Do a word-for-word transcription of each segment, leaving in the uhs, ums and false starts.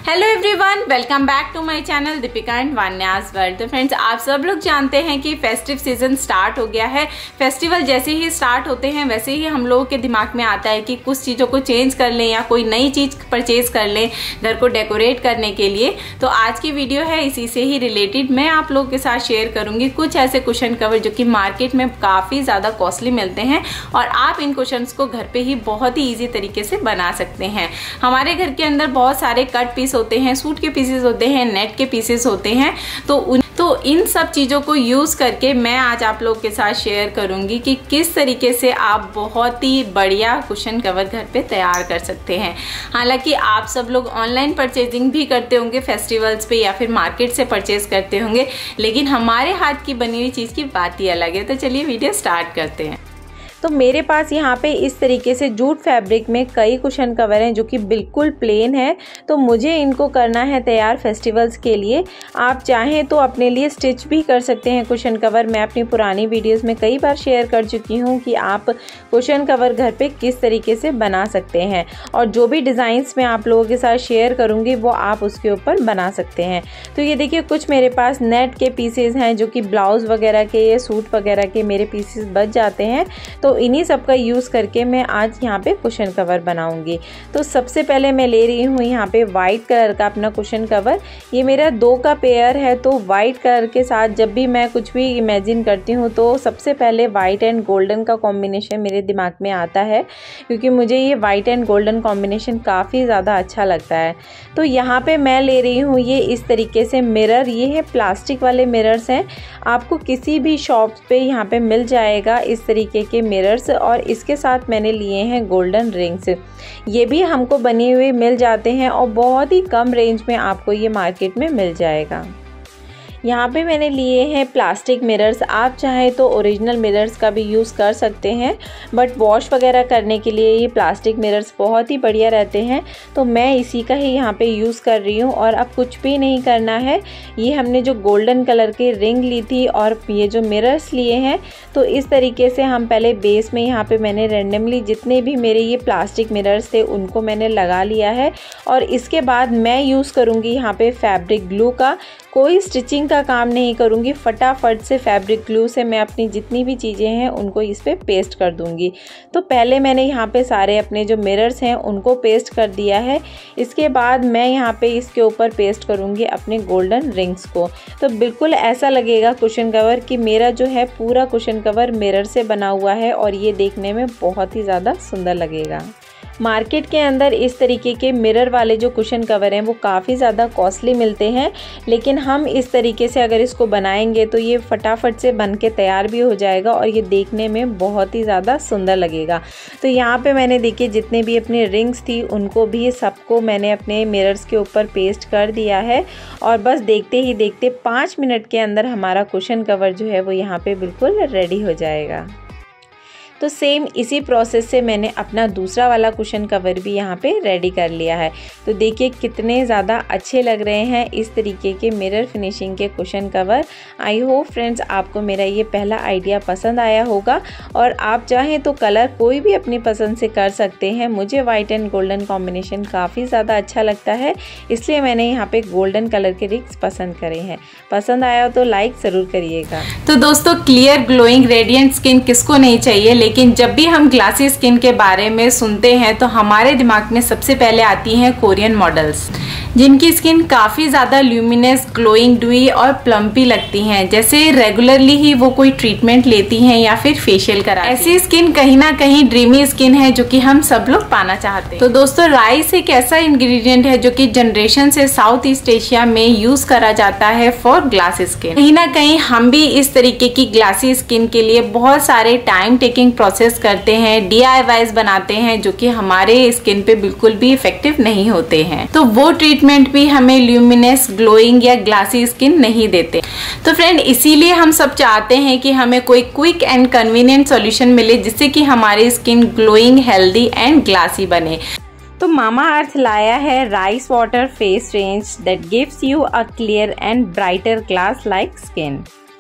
Hello everyone, welcome back to my channel Deepika and Vanya's world. तो friends, आप सब लोग जानते हैं कि फेस्टिव सीजन स्टार्ट हो गया है। फेस्टिवल जैसे ही स्टार्ट होते हैं वैसे ही हम लोगों के दिमाग में आता है कि कुछ चीज़ों को चेंज कर लें या कोई नई चीज़ परचेज कर लें घर को डेकोरेट करने के लिए। तो आज की वीडियो है इसी से ही रिलेटेड। मैं आप लोगों के साथ शेयर करूंगी कुछ ऐसे कुशन कवर जो कि मार्केट में काफ़ी ज़्यादा कॉस्टली मिलते हैं और आप इन कुशन्स को घर पे ही बहुत ही ईजी तरीके से बना सकते हैं। हमारे घर के अंदर बहुत सारे कट पीस होते हैं, सूट के पीसेस होते हैं, नेट के पीसेस होते हैं। तो उन तो इन सब चीज़ों को यूज़ करके मैं आज आप लोगों के साथ शेयर करूंगी कि किस तरीके से आप बहुत ही बढ़िया कुशन कवर घर पे तैयार कर सकते हैं। हालांकि आप सब लोग ऑनलाइन परचेजिंग भी करते होंगे फेस्टिवल्स पे या फिर मार्केट से परचेज करते होंगे, लेकिन हमारे हाथ की बनी हुई चीज़ की बात ही अलग है। तो चलिए वीडियो स्टार्ट करते हैं। तो मेरे पास यहाँ पे इस तरीके से जूट फैब्रिक में कई कुशन कवर हैं जो कि बिल्कुल प्लेन है। तो मुझे इनको करना है तैयार फेस्टिवल्स के लिए। आप चाहें तो अपने लिए स्टिच भी कर सकते हैं कुशन कवर। मैं अपनी पुरानी वीडियोस में कई बार शेयर कर चुकी हूँ कि आप कुशन कवर घर पे किस तरीके से बना सकते हैं, और जो भी डिज़ाइंस मैं आप लोगों के साथ शेयर करूँगी वो आप उसके ऊपर बना सकते हैं। तो ये देखिए, कुछ मेरे पास नेट के पीसेज हैं जो कि ब्लाउज़ वगैरह के या सूट वगैरह के मेरे पीसेस बच जाते हैं। तो इन्हीं सब का यूज़ करके मैं आज यहाँ पे कुशन कवर बनाऊंगी। तो सबसे पहले मैं ले रही हूँ यहाँ पे वाइट कलर का अपना कुशन कवर। ये मेरा दो का पेयर है। तो वाइट कलर के साथ जब भी मैं कुछ भी इमेजिन करती हूँ तो सबसे पहले वाइट एंड गोल्डन का कॉम्बिनेशन मेरे दिमाग में आता है, क्योंकि मुझे ये वाइट एंड गोल्डन कॉम्बिनेशन काफ़ी ज़्यादा अच्छा लगता है। तो यहाँ पे मैं ले रही हूँ ये इस तरीके से मिरर। ये है प्लास्टिक वाले मिरर्स हैं, आपको किसी भी शॉप पे यहाँ पे मिल जाएगा इस तरीके के मिरर्स। और इसके साथ मैंने लिए हैं गोल्डन रिंग्स। ये भी हमको बने हुए मिल जाते हैं और बहुत ही कम रेंज में आपको ये मार्केट में मिल जाएगा। यहाँ पे मैंने लिए हैं प्लास्टिक मिरर्स। आप चाहें तो ओरिजिनल मिरर्स का भी यूज़ कर सकते हैं, बट वॉश वगैरह करने के लिए ये प्लास्टिक मिरर्स बहुत ही बढ़िया रहते हैं। तो मैं इसी का ही यहाँ पे यूज़ कर रही हूँ। और अब कुछ भी नहीं करना है। ये हमने जो गोल्डन कलर की रिंग ली थी और ये जो मिरर्स लिए हैं, तो इस तरीके से हम पहले बेस में यहाँ पे मैंने रेंडमली जितने भी मेरे ये प्लास्टिक मिरर्स थे उनको मैंने लगा लिया है। और इसके बाद मैं यूज़ करूँगी यहाँ पे फैब्रिक ग्लू का। कोई स्टिचिंग का काम नहीं करूँगी, फटाफट से फैब्रिक ग्लू से मैं अपनी जितनी भी चीज़ें हैं उनको इस पर पेस्ट कर दूँगी। तो पहले मैंने यहाँ पे सारे अपने जो मिरर्स हैं उनको पेस्ट कर दिया है। इसके बाद मैं यहाँ पे इसके ऊपर पेस्ट करूँगी अपने गोल्डन रिंग्स को। तो बिल्कुल ऐसा लगेगा कुशन कवर कि मेरा जो है पूरा कुशन कवर मिरर से बना हुआ है, और ये देखने में बहुत ही ज़्यादा सुंदर लगेगा। मार्केट के अंदर इस तरीके के मिरर वाले जो कुशन कवर हैं वो काफ़ी ज़्यादा कॉस्टली मिलते हैं, लेकिन हम इस तरीके से अगर इसको बनाएंगे तो ये फटाफट से बन के तैयार भी हो जाएगा और ये देखने में बहुत ही ज़्यादा सुंदर लगेगा। तो यहाँ पे मैंने देखिए जितने भी अपने रिंग्स थी उनको भी सबको मैंने अपने मिरर्स के ऊपर पेस्ट कर दिया है। और बस देखते ही देखते पाँच मिनट के अंदर हमारा कुशन कवर जो है वो यहाँ पर बिल्कुल रेडी हो जाएगा। तो सेम इसी प्रोसेस से मैंने अपना दूसरा वाला कुशन कवर भी यहाँ पे रेडी कर लिया है। तो देखिए कितने ज़्यादा अच्छे लग रहे हैं इस तरीके के मिरर फिनिशिंग के cushion cover. I hope friends आपको मेरा ये पहला आइडिया पसंद आया होगा, और आप चाहें तो कलर कोई भी अपनी पसंद से कर सकते हैं। मुझे वाइट एंड गोल्डन कॉम्बिनेशन काफ़ी ज़्यादा अच्छा लगता है, इसलिए मैंने यहाँ पे गोल्डन कलर के रिंग्स पसंद करे हैं। पसंद आया तो लाइक ज़रूर करिएगा। तो दोस्तों, क्लियर ग्लोइंग रेडिएंट स्किन किसको नहीं चाहिए, लेकिन जब भी हम ग्लासी स्किन के बारे में सुनते हैं तो हमारे दिमाग में सबसे पहले आती हैं कोरियन मॉडल्स, जिनकी स्किन काफ़ी ज़्यादा ल्यूमिनस, ग्लोइंग, ड्यूई और प्लम्पी लगती हैं, जैसे रेगुलरली ही वो कोई ट्रीटमेंट लेती हैं या फिर फेशियल कराती हैं। ऐसी स्किन कहीं ना कहीं ड्रीमी स्किन है जो कि हम सब लोग पाना चाहते हैं। तो दोस्तों, राइस एक ऐसा इंग्रेडिएंट है जो कि जनरेशन से साउथ ईस्ट एशिया में यूज करा जाता है फॉर ग्लासी स्किन। कहीं ना कहीं हम भी इस तरीके की ग्लासी स्किन के लिए बहुत सारे टाइम टेकिंग प्रोसेस करते हैं, डी आई वाईज बनाते हैं, जो कि हमारे स्किन पे बिल्कुल भी इफेक्टिव नहीं होते हैं। तो वो ट्रीटमेंट भी हमें ल्यूमिनस, ग्लोइंग या ग्लासी स्किन नहीं देते। तो फ्रेंड, इसीलिए हम सब चाहते हैं कि हमें कोई क्विक एंड कन्वीनियंट सॉल्यूशन मिले जिससे कि हमारी skin glowing, healthy and glassy बने। तो मामा अर्थ लाया है rice water face range that gives you a clear and brighter glass like skin.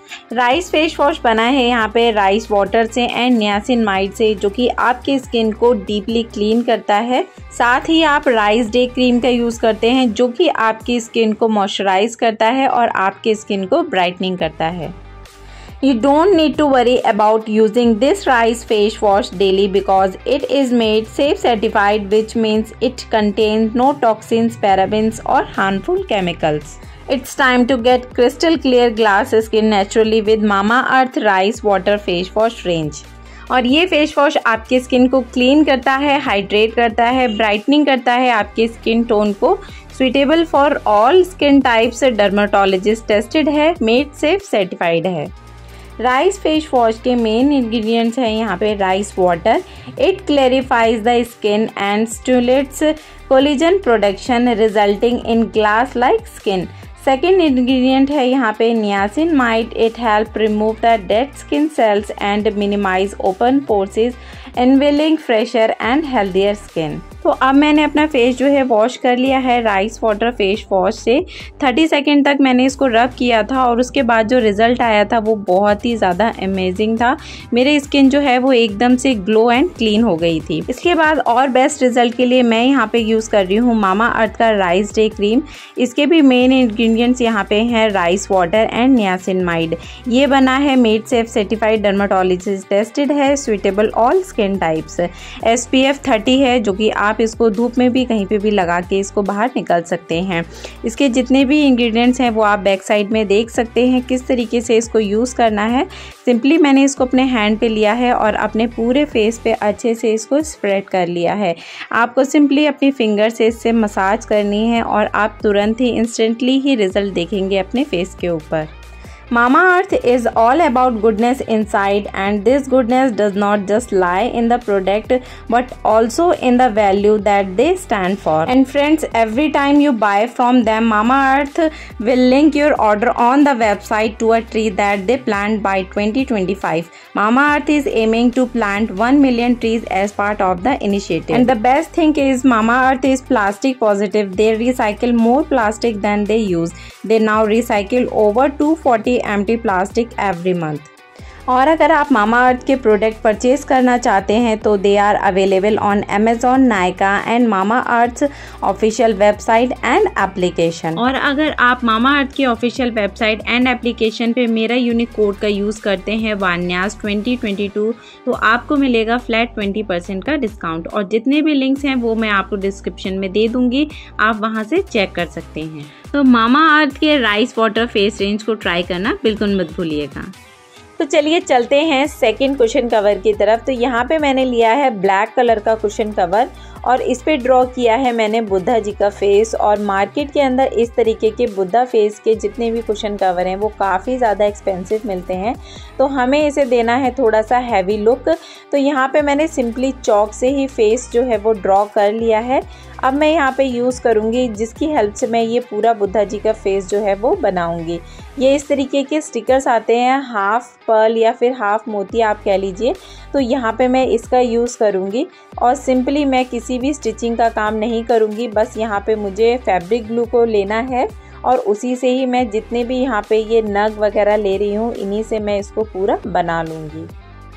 Rice face wash बना है यहाँ पे राइस वाटर से एंड नियासिनमाइड से, जो कि आपकी स्किन को डीपली क्लीन करता है। साथ ही आप राइस डे क्रीम का यूज़ करते हैं जो कि आपकी स्किन को मॉइस्चराइज करता है और आपकी स्किन को ब्राइटनिंग करता है। You don't need to worry about using this rice face wash daily because it is made safe certified, which means it contains no toxins, parabens or harmful chemicals. It's time to get crystal clear glass skin naturally with Mamaearth Rice Water Face Wash range. और ये face wash आपकी skin को clean करता है, hydrate करता है, brightening करता है आपके स्किन टोन को, suitable for all skin types, dermatologist tested है, मेड सेफ सर्टिफाइड है। राइस फेस वॉश के मेन इंग्रेडिएंट्स हैं यहाँ पे rice water. It clarifies the skin and stimulates collagen production resulting in glass like skin. Second ingredient है यहाँ पे niacinamide. It help remove the dead skin cells and minimize open pores, unveiling fresher and healthier skin. तो अब मैंने अपना face जो है wash कर लिया है राइस वाटर फेस वॉश से। तीस सेकंड तक मैंने इसको रब किया था और उसके बाद जो रिज़ल्ट आया था वो बहुत ही ज़्यादा अमेजिंग था। मेरी स्किन जो है वो एकदम से ग्लो एंड क्लीन हो गई थी। इसके बाद और बेस्ट रिजल्ट के लिए मैं यहाँ पे यूज़ कर रही हूँ मामाअर्थ का राइस डे क्रीम। इसके भी मेन इंग्रेडिएंट्स यहाँ पे हैं राइस वाटर एंड नियासिनमाइड। ये बना है made safe certified, dermatologist tested है, suitable all skin types. S P F thirty है जो कि आप इसको धूप में भी कहीं पे भी लगा के इसको बाहर निकल सकते हैं। इसके जितने भी इंग्रेडिएंट्स हैं वो आप बैक साइड में देख सकते हैं किस तरीके से इसको यूज़ करना है। सिंपली मैंने इसको अपने हैंड पे लिया है और अपने पूरे फेस पे अच्छे से इसको स्प्रेड कर लिया है। आपको सिंपली अपनी फिंगर से इससे मसाज करनी है और आप तुरंत ही इंस्टेंटली ही रिजल्ट देखेंगे अपने फेस के ऊपर। Mamaearth is all about goodness inside, and this goodness does not just lie in the product but also in the value that they stand for. And friends, every time you buy from them, Mamaearth will link your order on the website to a tree that they plant by twenty twenty-five. Mamaearth is aiming to plant one million trees as part of the initiative. And the best thing is Mamaearth is plastic positive. They recycle more plastic than they use. They now recycle over two hundred forty empty plastic every month. और अगर आप Mamaearth के product purchase करना चाहते हैं तो they are available on Amazon, Nykaa and Mamaearth official website and application. और अगर आप मामाअर्थ के ऑफिशियल वेबसाइट एंड एप्लीकेशन पे मेरा यूनिक कोड का यूज़ करते हैं वान्यास ट्वेंटी ट्वेंटी टू, तो आपको मिलेगा फ्लैट ट्वेंटी परसेंट का डिस्काउंट। और जितने भी लिंक्स हैं वो मैं आपको डिस्क्रिप्शन में दे दूँगी, आप वहाँ से चेक कर सकते हैं। तो मामाअर्थ के राइस वाटर फेस रेंज को ट्राई करना बिल्कुल मत भूलिएगा। तो चलिए चलते हैं सेकंड कुशन कवर की तरफ। तो यहाँ पे मैंने लिया है ब्लैक कलर का कुशन कवर और इस पे ड्रॉ किया है मैंने बुद्धा जी का फेस। और मार्केट के अंदर इस तरीके के बुद्धा फेस के जितने भी कुशन कवर हैं वो काफ़ी ज़्यादा एक्सपेंसिव मिलते हैं, तो हमें इसे देना है थोड़ा सा हैवी लुक। तो यहाँ पे मैंने सिंपली चॉक से ही फेस जो है वो ड्रॉ कर लिया है। अब मैं यहाँ पे यूज़ करूँगी जिसकी हेल्प से मैं ये पूरा बुद्धा जी का फेस जो है वो बनाऊँगी। ये इस तरीके के स्टिकर्स आते हैं, हाफ पर्ल या फिर हाफ मोती आप कह लीजिए। तो यहाँ पे मैं इसका यूज़ करूँगी और सिंपली मैं किसी भी स्टिचिंग का काम नहीं करूँगी। बस यहाँ पे मुझे फैब्रिक ग्लू को लेना है और उसी से ही मैं जितने भी यहाँ पे ये नग वगैरह ले रही हूँ इन्हीं से मैं इसको पूरा बना लूँगी।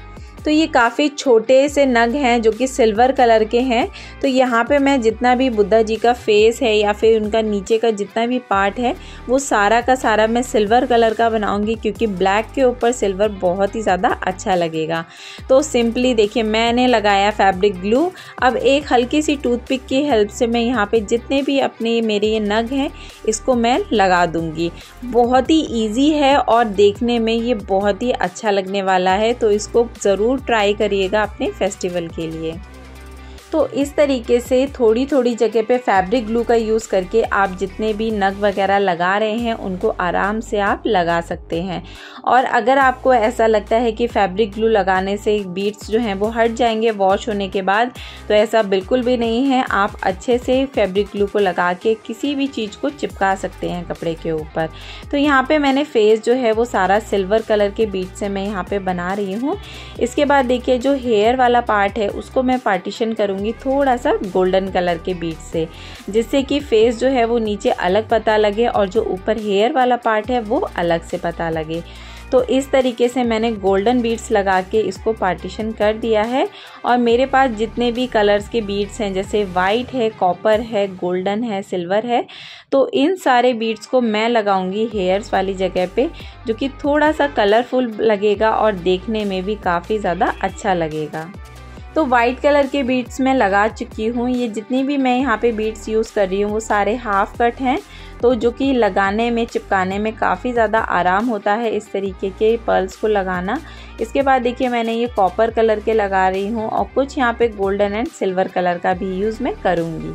तो ये काफ़ी छोटे से नग हैं जो कि सिल्वर कलर के हैं। तो यहाँ पे मैं जितना भी बुद्धा जी का फेस है या फिर उनका नीचे का जितना भी पार्ट है वो सारा का सारा मैं सिल्वर कलर का बनाऊंगी, क्योंकि ब्लैक के ऊपर सिल्वर बहुत ही ज़्यादा अच्छा लगेगा। तो सिंपली देखिए मैंने लगाया फैब्रिक ग्लू। अब एक हल्की सी टूथपिक की हेल्प से मैं यहाँ पे जितने भी अपने मेरे ये नग हैं इसको मैं लगा दूँगी। बहुत ही ईजी है और देखने में ये बहुत ही अच्छा लगने वाला है, तो इसको ज़रूर ट्राई करिएगा अपने फेस्टिवल के लिए। तो इस तरीके से थोड़ी थोड़ी जगह पे फैब्रिक ग्लू का यूज़ करके आप जितने भी नग वगैरह लगा रहे हैं उनको आराम से आप लगा सकते हैं। और अगर आपको ऐसा लगता है कि फैब्रिक ग्लू लगाने से बीड्स जो हैं वो हट जाएंगे वॉश होने के बाद, तो ऐसा बिल्कुल भी नहीं है। आप अच्छे से फैब्रिक ग्लू को लगा के किसी भी चीज़ को चिपका सकते हैं कपड़े के ऊपर। तो यहाँ पे मैंने फेस जो है वो सारा सिल्वर कलर के बीड से मैं यहाँ पे बना रही हूँ। इसके बाद देखिए जो हेयर वाला पार्ट है उसको मैं पार्टीशन करूँगी थोड़ा सा गोल्डन कलर के बीड से, जिससे कि फेस जो है वो नीचे अलग पता लगे और जो ऊपर हेयर वाला पार्ट है वो अलग से पता लगे। तो इस तरीके से मैंने गोल्डन बीड्स लगा के इसको पार्टीशन कर दिया है। और मेरे पास जितने भी कलर्स के बीड्स हैं, जैसे वाइट है, कॉपर है, गोल्डन है, सिल्वर है, तो इन सारे बीड्स को मैं लगाऊंगी हेयर्स वाली जगह पे, जो कि थोड़ा सा कलरफुल लगेगा और देखने में भी काफ़ी ज़्यादा अच्छा लगेगा। तो वाइट कलर के बीड्स मैं लगा चुकी हूँ। ये जितनी भी मैं यहाँ पे बीड्स यूज़ कर रही हूँ वो सारे हाफ कट हैं, तो जो कि लगाने में, चिपकाने में काफ़ी ज़्यादा आराम होता है इस तरीके के पर्ल्स को लगाना। इसके बाद देखिए मैंने ये कॉपर कलर के लगा रही हूँ और कुछ यहाँ पे गोल्डन एंड सिल्वर कलर का भी यूज़ मैं करूँगी।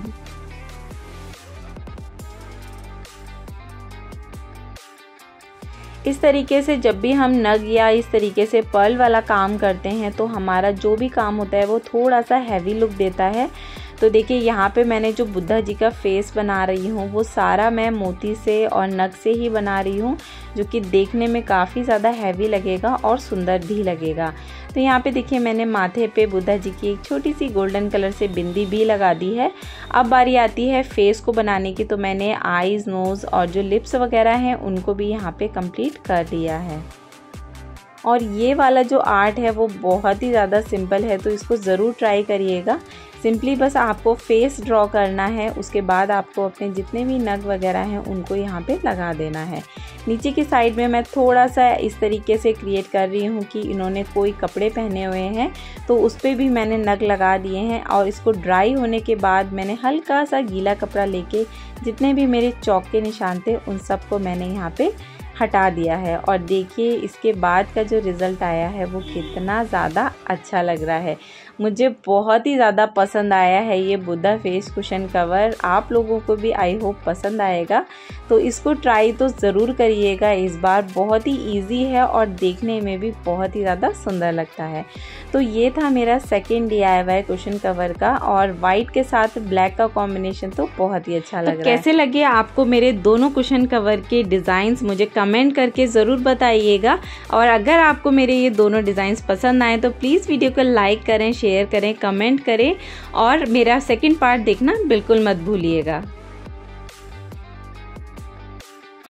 इस तरीके से जब भी हम नग या इस तरीके से पर्ल वाला काम करते हैं तो हमारा जो भी काम होता है वो थोड़ा सा हैवी लुक देता है। तो देखिए यहाँ पे मैंने जो बुद्धा जी का फेस बना रही हूँ वो सारा मैं मोती से और नग से ही बना रही हूँ, जो कि देखने में काफ़ी ज़्यादा हैवी लगेगा और सुंदर भी लगेगा। तो यहाँ पे देखिए मैंने माथे पे बुद्धा जी की एक छोटी सी गोल्डन कलर से बिंदी भी लगा दी है। अब बारी आती है फेस को बनाने की, तो मैंने आईज़, नोज़ और जो लिप्स वगैरह हैं उनको भी यहाँ पे कंप्लीट कर लिया है। और ये वाला जो आर्ट है वो बहुत ही ज़्यादा सिंपल है, तो इसको ज़रूर ट्राई करिएगा। सिंपली बस आपको फेस ड्रॉ करना है, उसके बाद आपको अपने जितने भी नग वगैरह हैं उनको यहाँ पे लगा देना है। नीचे की साइड में मैं थोड़ा सा इस तरीके से क्रिएट कर रही हूँ कि इन्होंने कोई कपड़े पहने हुए हैं, तो उस पर भी मैंने नग लगा दिए हैं। और इसको ड्राई होने के बाद मैंने हल्का सा गीला कपड़ा लेके जितने भी मेरे चौक के निशान थे उन सबको मैंने यहाँ पे हटा दिया है। और देखिए इसके बाद का जो रिज़ल्ट आया है वो कितना ज़्यादा अच्छा लग रहा है। मुझे बहुत ही ज़्यादा पसंद आया है ये बुद्धा फेस कुशन कवर। आप लोगों को भी आई होप पसंद आएगा, तो इसको ट्राई तो ज़रूर करिएगा इस बार। बहुत ही इजी है और देखने में भी बहुत ही ज़्यादा सुंदर लगता है। तो ये था मेरा second D I Y cushion cover का, और वाइट के साथ ब्लैक का कॉम्बिनेशन तो बहुत ही अच्छा लग रहा है। कैसे लगे आपको मेरे दोनों कुशन कवर के डिज़ाइंस, मुझे कमेंट करके ज़रूर बताइएगा। और अगर आपको मेरे ये दोनों डिज़ाइंस पसंद आए तो प्लीज़ वीडियो को लाइक करें, शेयर करें, कमेंट करें और मेरा सेकंड पार्ट देखना बिल्कुल मत भूलिएगा।